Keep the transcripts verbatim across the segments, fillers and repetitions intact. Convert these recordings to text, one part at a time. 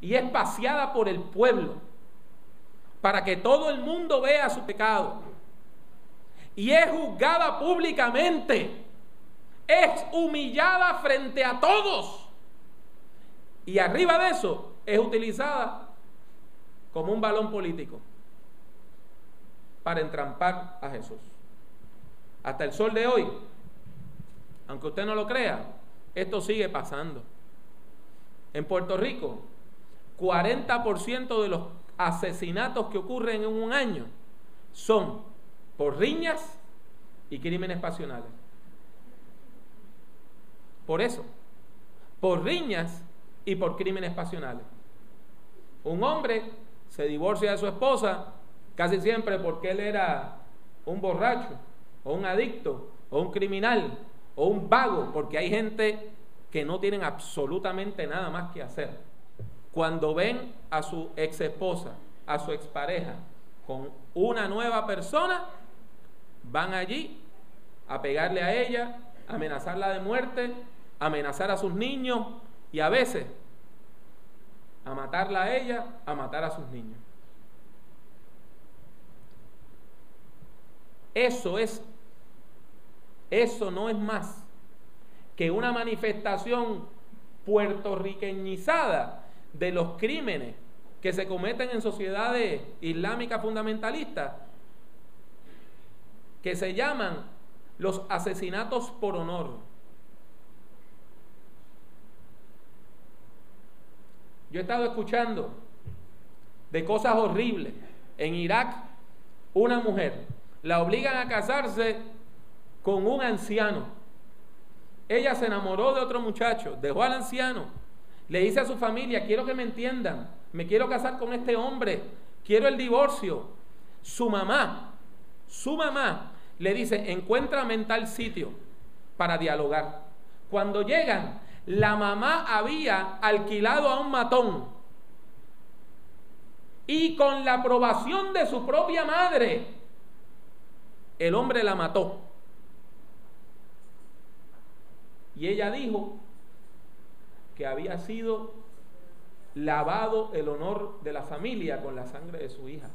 y es paseada por el pueblo para que todo el mundo vea su pecado, y es juzgada públicamente, es humillada frente a todos, y arriba de eso es utilizada como un balón político para entrampar a Jesús. Hasta el sol de hoy, aunque usted no lo crea, esto sigue pasando. En Puerto Rico, cuarenta por ciento de los asesinatos que ocurren en un año son por riñas y crímenes pasionales. Por eso, por riñas y por crímenes pasionales. Un hombre se divorcia de su esposa casi siempre porque él era un borracho, o un adicto, o un criminal, o un vago, porque hay gente que no tienen absolutamente nada más que hacer. Cuando ven a su ex esposa, a su expareja, con una nueva persona, van allí a pegarle a ella, a amenazarla de muerte, a amenazar a sus niños y a veces a matarla a ella, a matar a sus niños. Eso es, eso no es más que una manifestación puertorriqueñizada de los crímenes que se cometen en sociedades islámicas fundamentalistas, que se llaman los asesinatos por honor. Yo he estado escuchando de cosas horribles. En Irak, una mujer la obligan a casarse con un anciano. Ella se enamoró de otro muchacho, dejó al anciano, le dice a su familia: quiero que me entiendan, me quiero casar con este hombre, quiero el divorcio. Su mamá, su mamá le dice: encuéntrame en tal sitio para dialogar. Cuando llegan, la mamá había alquilado a un matón y con la aprobación de su propia madre, el hombre la mató. Y ella dijo que había sido lavado el honor de la familia con la sangre de su hija.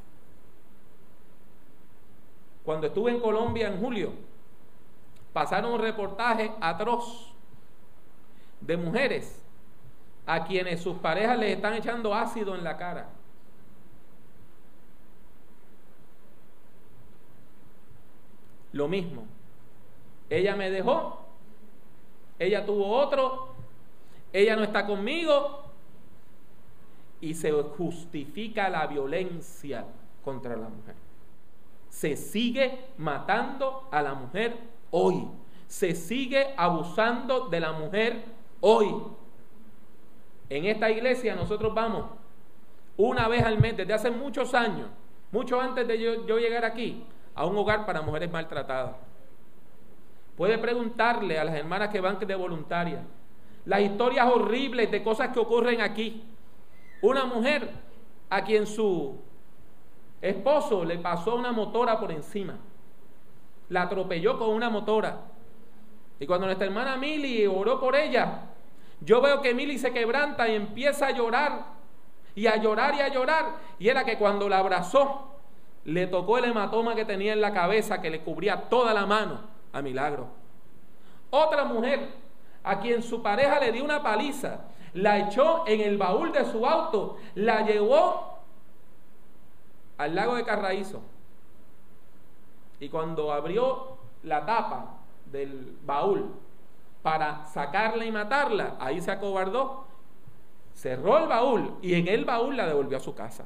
Cuando estuve en Colombia en julio, pasaron un reportaje atroz de mujeres a quienes sus parejas les están echando ácido en la cara. Lo mismo. Ella me dejó, ella tuvo otro, ella no está conmigo, y se justifica la violencia contra la mujer. Se sigue matando a la mujer hoy. Se sigue abusando de la mujer hoy. En esta iglesia nosotros vamos una vez al mes, desde hace muchos años, mucho antes de yo, yo llegar aquí, a un hogar para mujeres maltratadas. Puede preguntarle a las hermanas que van de voluntarias las historias horribles de cosas que ocurren aquí. Una mujer a quien su esposo le pasó una motora por encima, la atropelló con una motora, y cuando nuestra hermana Mili oró por ella, yo veo que Mili se quebranta y empieza a llorar y a llorar y a llorar, y era que cuando la abrazó le tocó el hematoma que tenía en la cabeza, que le cubría toda la mano, a milagro. Otra mujer a quien su pareja le dio una paliza, la echó en el baúl de su auto, la llevó al lago de Carraízo, y cuando abrió la tapa del baúl para sacarla y matarla, ahí se acobardó, cerró el baúl y en el baúl la devolvió a su casa.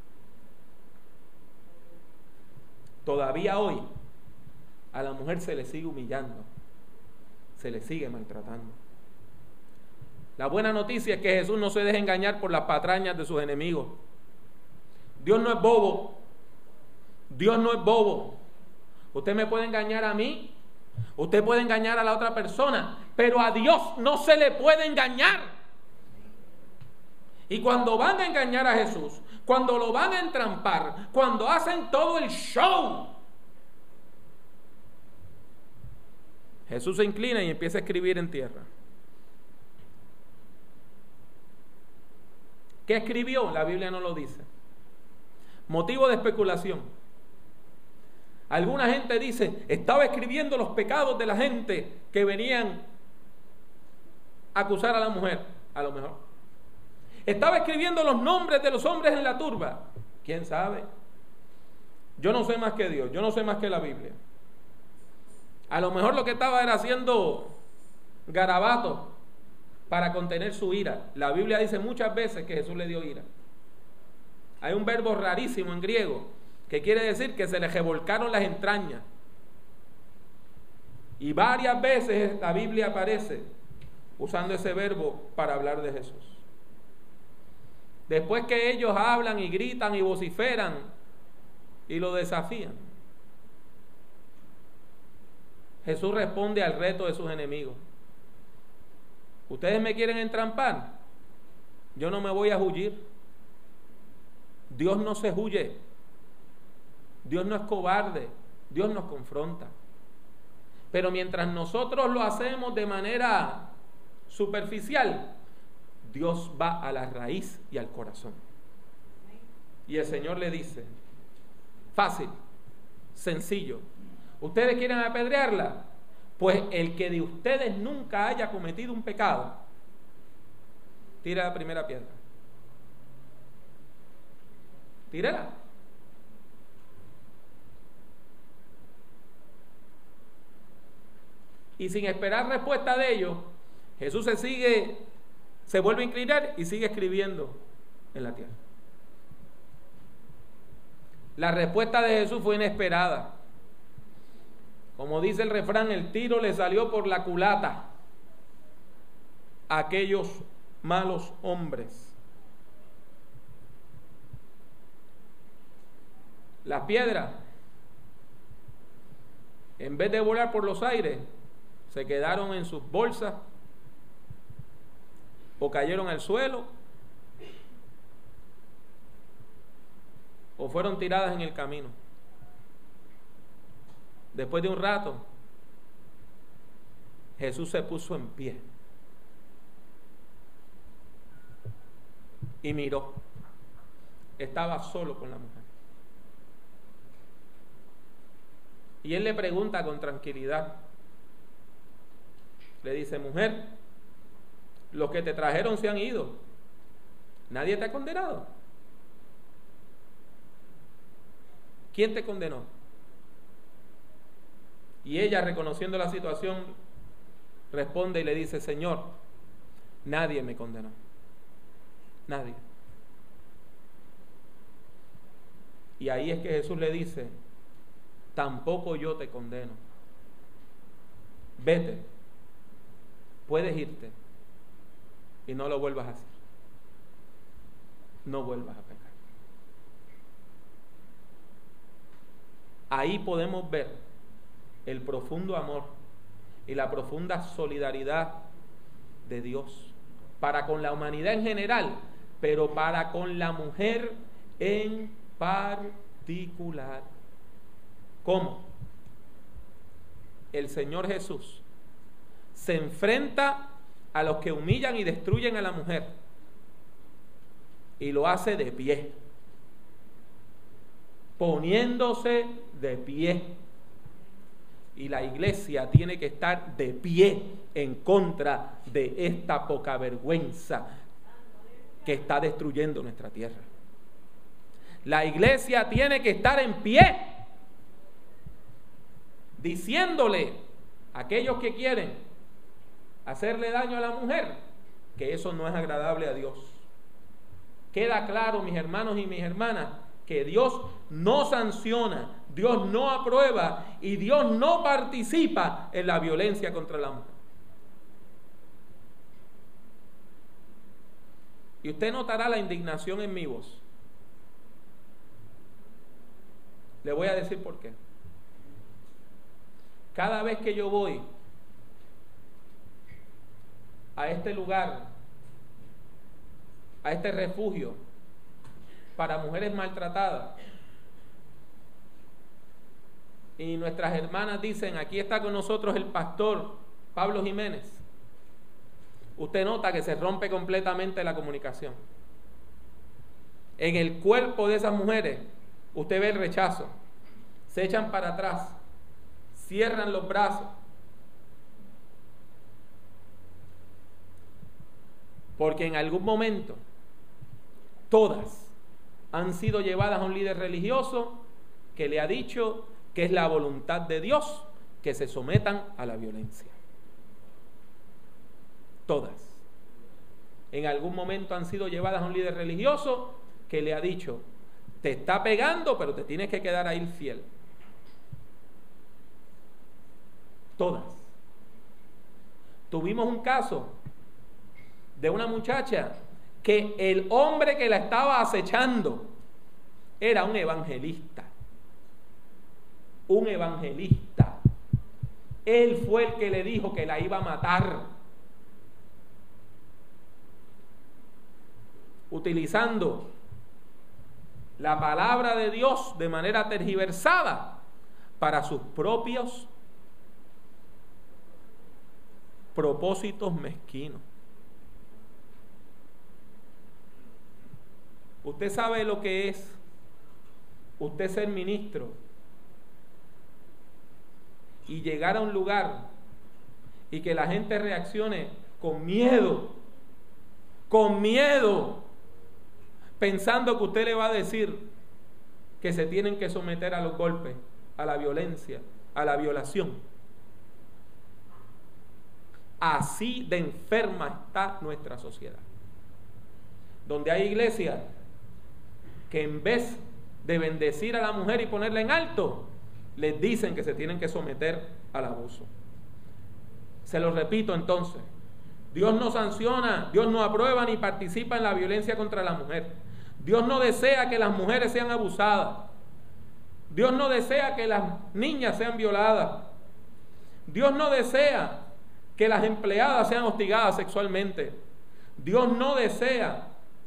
Todavía hoy a la mujer se le sigue humillando, se le sigue maltratando. La buena noticia es que Jesús no se deja engañar por las patrañas de sus enemigos. Dios no es bobo. Dios no es bobo. Usted me puede engañar a mí, usted puede engañar a la otra persona, pero a Dios no se le puede engañar. Y cuando van a engañar a Jesús, cuando lo van a entrampar, cuando hacen todo el show, Jesús se inclina y empieza a escribir en tierra. ¿Qué escribió? La Biblia no lo dice. Motivo de especulación. Alguna gente dice, estaba escribiendo los pecados de la gente que venían a acusar a la mujer, a lo mejor. Estaba escribiendo los nombres de los hombres en la turba. ¿Quién sabe? Yo no sé más que Dios, yo no sé más que la Biblia. A lo mejor lo que estaba era haciendo garabatos para contener su ira. La Biblia dice muchas veces que Jesús le dio ira. Hay un verbo rarísimo en griego que quiere decir que se le revolcaron las entrañas. Y varias veces la Biblia aparece usando ese verbo para hablar de Jesús. Después que ellos hablan y gritan y vociferan y lo desafían, Jesús responde al reto de sus enemigos. ¿Ustedes me quieren entrampar? Yo no me voy a huir. Dios no se huye. Dios no es cobarde. Dios nos confronta. Pero mientras nosotros lo hacemos de manera superficial, Dios va a la raíz y al corazón. Y el Señor le dice, fácil, sencillo. ¿Ustedes quieren apedrearla? Pues el que de ustedes nunca haya cometido un pecado, tira la primera piedra. Tírala. Y sin esperar respuesta de ellos, Jesús se sigue, se vuelve a inclinar y sigue escribiendo en la tierra. La respuesta de Jesús fue inesperada. Como dice el refrán, el tiro le salió por la culata a aquellos malos hombres. Las piedras, en vez de volar por los aires, se quedaron en sus bolsas o cayeron al suelo o fueron tiradas en el camino. Después de un rato, Jesús se puso en pie y miró. Estaba solo con la mujer. Y él le pregunta con tranquilidad. Le dice, mujer, los que te trajeron se han ido. ¿Nadie te ha condenado? ¿Quién te condenó? Y ella, reconociendo la situación, responde y le dice, Señor, nadie me condenó. Nadie. Y ahí es que Jesús le dice, tampoco yo te condeno. Vete, puedes irte y no lo vuelvas a hacer. No vuelvas a pecar. Ahí podemos ver el profundo amor y la profunda solidaridad de Dios para con la humanidad en general, pero para con la mujer en particular. ¿Cómo? El Señor Jesús se enfrenta a los que humillan y destruyen a la mujer y lo hace de pie, poniéndose de pie. Y la iglesia tiene que estar de pie en contra de esta poca vergüenza que está destruyendo nuestra tierra. La iglesia tiene que estar en pie, diciéndole a aquellos que quieren hacerle daño a la mujer que eso no es agradable a Dios. Queda claro, mis hermanos y mis hermanas, que Dios no sanciona, Dios no aprueba y Dios no participa en la violencia contra la mujer. Y usted notará la indignación en mi voz. Le voy a decir por qué. Cada vez que yo voy a este lugar, a este refugio para mujeres maltratadas, y nuestras hermanas dicen, aquí está con nosotros el pastor Pablo Jiménez, usted nota que se rompe completamente la comunicación. en el cuerpo de esas mujeres, usted ve el rechazo. Se echan para atrás, cierran los brazos. Porque en algún momento, todas han sido llevadas a un líder religioso que le ha dicho que es la voluntad de Dios que se sometan a la violencia. Todas. En algún momento han sido llevadas a un líder religioso que le ha dicho, te está pegando, pero te tienes que quedar ahí fiel. Todas. Tuvimos un caso de una muchacha que el hombre que la estaba acechando era un evangelista. Un evangelista. Él fue el que le dijo que la iba a matar. Utilizando la palabra de Dios de manera tergiversada para sus propios propósitos mezquinos. Usted sabe lo que es usted ser ministro y llegar a un lugar y que la gente reaccione con miedo, con miedo, pensando que usted le va a decir que se tienen que someter a los golpes, a la violencia, a la violación. Así de enferma está nuestra sociedad. Donde hay iglesias que en vez de bendecir a la mujer y ponerla en alto, les dicen que se tienen que someter al abuso. Se lo repito entonces, Dios no sanciona, Dios no aprueba ni participa en la violencia contra la mujer. Dios no desea que las mujeres sean abusadas. Dios no desea que las niñas sean violadas. Dios no desea que las empleadas sean hostigadas sexualmente. Dios no desea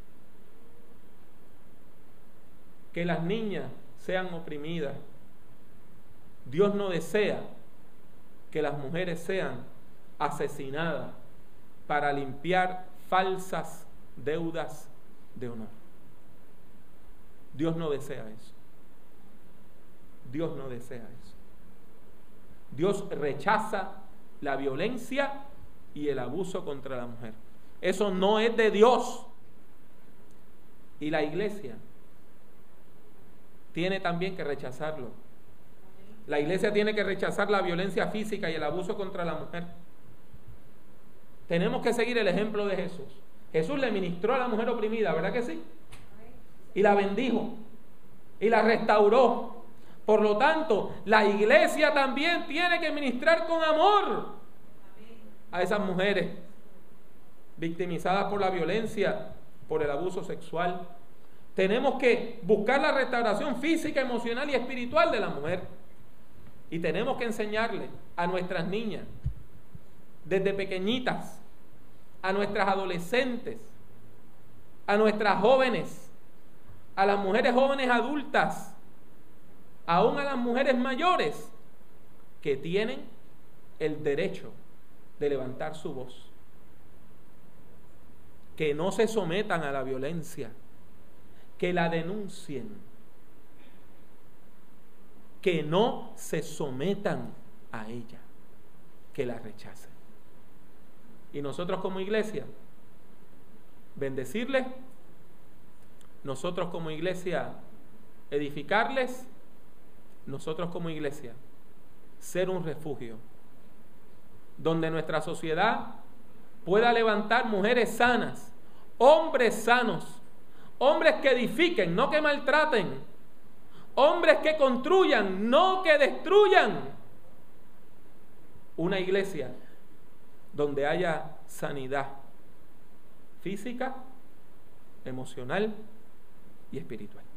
que las niñas sean oprimidas. Dios no desea que las mujeres sean asesinadas para limpiar falsas deudas de honor. Dios no desea eso. Dios no desea eso. Dios rechaza la violencia y el abuso contra la mujer. Eso no es de Dios. Y la iglesia tiene también que rechazarlo. La iglesia tiene que rechazar la violencia física y el abuso contra la mujer. Tenemos que seguir el ejemplo de Jesús. Jesús le ministró a la mujer oprimida, ¿verdad que sí? Y la bendijo y la restauró. Por lo tanto, la iglesia también tiene que ministrar con amor a esas mujeres victimizadas por la violencia, por el abuso sexual. Tenemos que buscar la restauración física, emocional y espiritual de la mujer. Y tenemos que enseñarle a nuestras niñas, desde pequeñitas, a nuestras adolescentes, a nuestras jóvenes, a las mujeres jóvenes adultas, aún a las mujeres mayores, que tienen el derecho de levantar su voz, que no se sometan a la violencia, que la denuncien, que no se sometan a ella, que la rechacen. Y nosotros como iglesia, bendecirles, nosotros como iglesia, edificarles, nosotros como iglesia, ser un refugio, donde nuestra sociedad pueda levantar mujeres sanas, hombres sanos, hombres que edifiquen, no que maltraten, hombres que construyan, no que destruyan. Una iglesia donde haya sanidad física, emocional y espiritual.